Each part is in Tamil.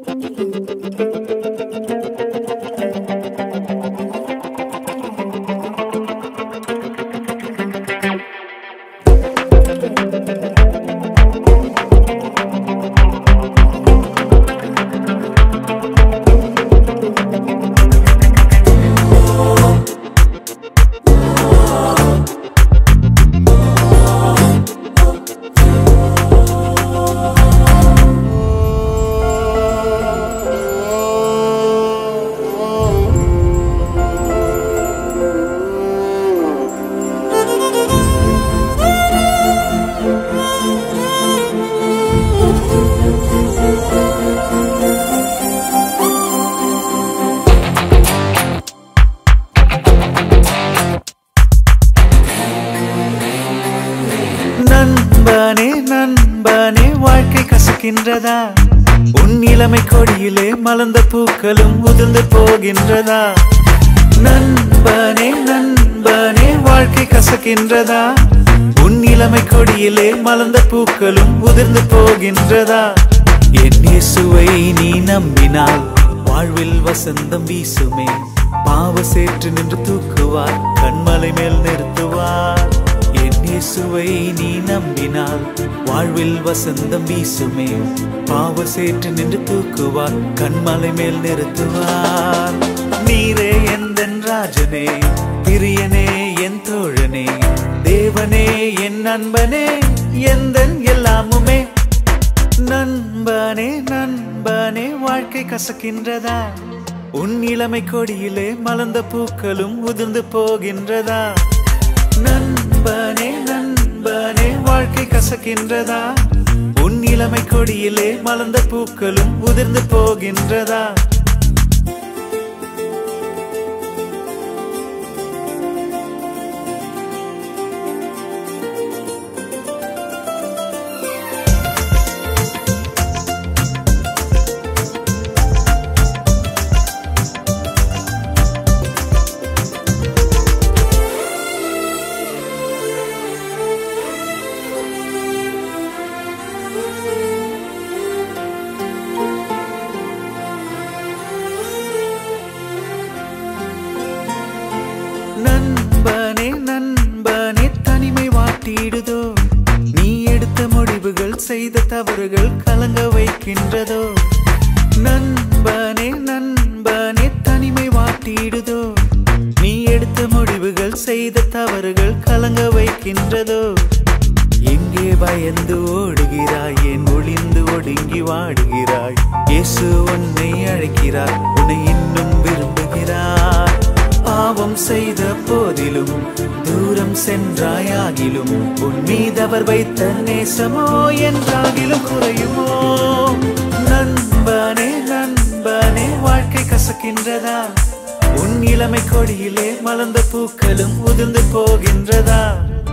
நண்பனே நண்பனே வாழ்க்கை கசக்கின்றதா? உன் இளமை கொடியிலே மலர்ந்த பூக்களும் உதிர்ந்து போகின்றதா? நண்பனே நண்பனே வாழ்க்கை கசக்கின்றதா? உன் இளமை கொடியிலே மலர்ந்த பூக்களும் உதிர்ந்து போகின்றதா? என் இயேசுவை நீ நம்பினால் வாழ்வில் வசந்தம் வீசுமே. பாவ சேற்று நின்று தூக்குவார், கண்மலை மேல் நிறுத்துவார். இயேசுவை நீ நம்பினால் வாழ்வில் வசந்தம் வீசுமே. பாவ சேற்று நின்று தூக்குவார், கண்மலை மேல் நிறுத்துவார். நீரே எந்தன் ராஜனே, பிரியனே என் தோழனே, தேவனே என் நண்பனே, எந்தன் எல்லாமுமே. நண்பனே நண்பனே வாழ்க்கை கசக்கின்றதா? உன் இளமை கொடியிலே மலர்ந்த பூக்களும் உதிர்ந்து போகின்றதா? நண்பனே நண்பனே வாழ்க்கை கசக்கின்றதா? உன் இளமை கொடியிலே மலர்ந்த பூக்களும் உதிர்ந்து போகின்றதா? நண்பனே நண்பனே தனிமை வாட்டிடுதோ? நீ எடுத்த முடிவுகள் செய்த தவறுகள் கலங்க வைக்கின்றதோ? நண்பனே நண்பனே தனிமை வாட்டிடுதோ? நீ எடுத்த முடிவுகள் செய்த தவறுகள் கலங்க வைக்கின்றதோ? எங்கே பயந்து ஓடுகிறாய், ஏன் ஒளிந்து ஒடுங்கி வாடுகிறாய்? இயேசு உன்னை அழைக்கிறார், உன்னை இன்னும் விரும்புகிறார். பாவம் செய்த போதிலும் தூரம் சென்றாயாகிலும் உன் மீதவர் வைத்த நேசமோ என்றாகிலும் குறையுமோ? நண்பனே நண்பனே வாழ்க்கை கசக்கின்றதா? உன் இளமை கொடியிலே மலர்ந்த பூக்களும் உதிர்ந்து போகின்றதா?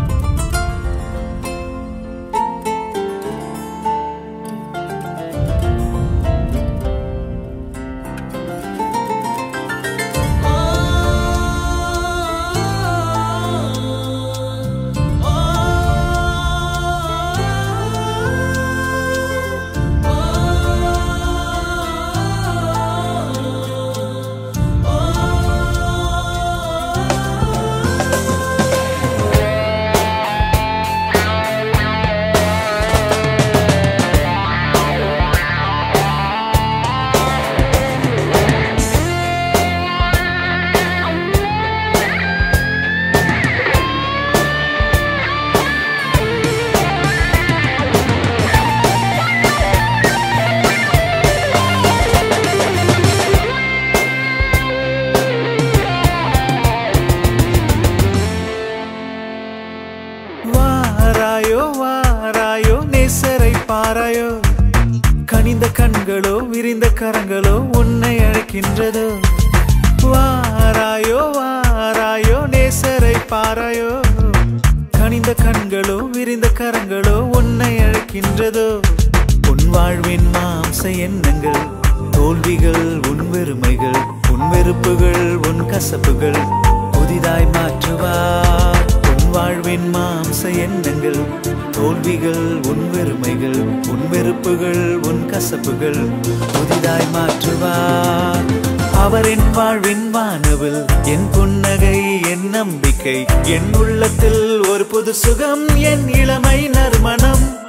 வாராயோ நேசரை பாராயோ? கனிந்த கண்களோ விரிந்த கரங்களோ உன்னை அழைக்கின்றதோ? வாராயோ நேசரை பாராயோ? கனிந்த கண்களோ விரிந்த கரங்களோ உன்னை அழைக்கின்றதோ? உன் வாழ்வின் மாம்ச எண்ணங்கள், தோல்விகள், உன் வெறுமைகள், உன் வெறுப்புகள், உன் கசப்புகள் புதிதாய் மாற்றுவார். உன் வாழ்வின் மாம்ச எண்ணங்கள், தோல்விகள் உன் வெறுமைகள், உன் வெறுப்புகள் உன் கசப்புகள் புதிதாய் மாற்றுவார். அவர் என் வாழ்வின் வானவில், என் புன்னகை என் நம்பிக்கை, என் உள்ளத்தில் ஒரு புது சுகம், என் இளமை நறுமணம்.